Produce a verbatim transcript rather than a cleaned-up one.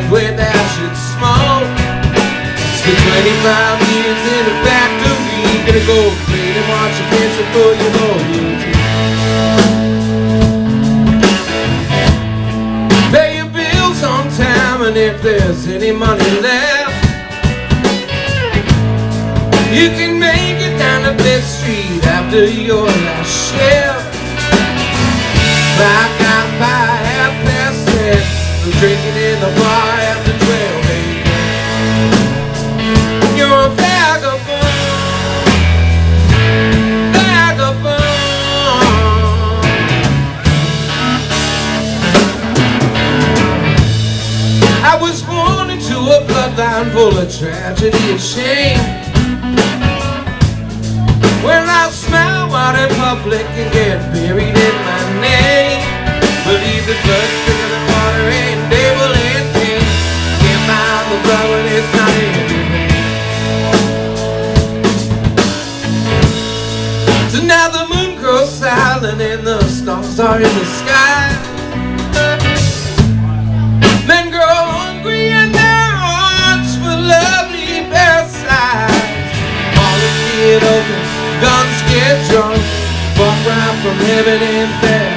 where they should smoke. Spent twenty-five years in a factory, gonna go clean and watch a pension for your loyalty. Pay your bills on time, and if there's any money left, you can make it down to Fifth Street after your last shift. Back out by half past ten, I'm drinking in the bar after twelve a m You're a vagabond, vagabond. I was born into a bloodline full of tragedy and shame, where I'll smile out in public and get buried in my name. Believe the blood's thicker than water, ain't devil and king. Can't find the blood when it's not in your veins. So now the moon grows silent and the stars are in the sky. Men grow hungry and their hearts for lovely besides. All is get open, guns get drunk, fuck right from heaven and back.